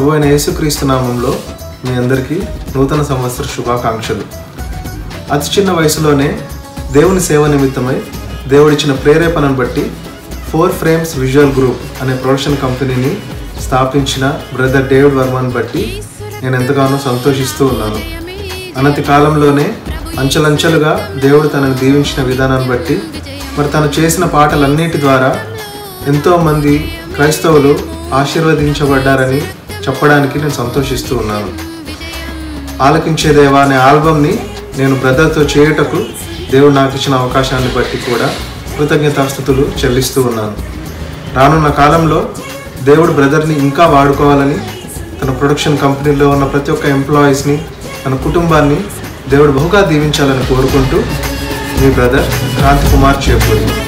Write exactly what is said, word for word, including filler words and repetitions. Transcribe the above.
ప్రభువైన యేసుక్రీస్తు నామంలో మీ అందరికీ నూతన సంవత్సర శుభాకాంక్షలు. అతి చిన్న వయసులోనే దేవుని సేవ నిమిత్తమై దేవుడిచ్చిన ప్రేరేపణను బట్టి ఫోర్ ఫ్రేమ్స్ విజువల్ గ్రూప్ అనే ప్రొడక్షన్ కంపెనీని స్థాపించిన బ్రదర్ డేవిడ్ వర్మన్ బట్టి నేను ఎంతగానో సంతోషిస్తూ ఉన్నాను. అనతి కాలంలోనే అంచెలంచెలుగా దేవుడు తనను దీవించిన విధానాన్ని బట్టి మరి తను చేసిన పాటలన్నిటి ద్వారా ఎంతోమంది క్రైస్తవులు ఆశీర్వదించబడ్డారని చెప్పడానికి నేను సంతోషిస్తూ ఉన్నాను. ఆలకించే దేవా అనే ఆల్బమ్ని నేను బ్రదర్తో చేయుటకు దేవుడు నాకు ఇచ్చిన అవకాశాన్ని బట్టి కూడా కృతజ్ఞతాస్తుతులు చెల్లిస్తూ ఉన్నాను. రానున్న కాలంలో దేవుడు బ్రదర్ని ఇంకా వాడుకోవాలని, తన ప్రొడక్షన్ కంపెనీలో ఉన్న ప్రతి ఒక్క ఎంప్లాయీస్ని, తన కుటుంబాన్ని దేవుడు బహుగా దీవించాలని కోరుకుంటూ మీ బ్రదర్ క్రాంతి కుమార్ చేపూరి.